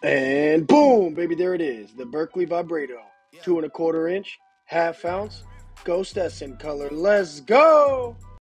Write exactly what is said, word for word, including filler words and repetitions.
And boom, baby, there it is. The Berkley Vibrato. Two and a quarter inch, half ounce, Ghost Essence color. Let's go!